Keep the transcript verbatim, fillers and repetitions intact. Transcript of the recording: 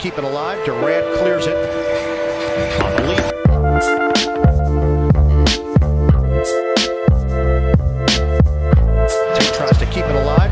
keep it alive. Durant clears it on the lead. Tate tries to keep it alive.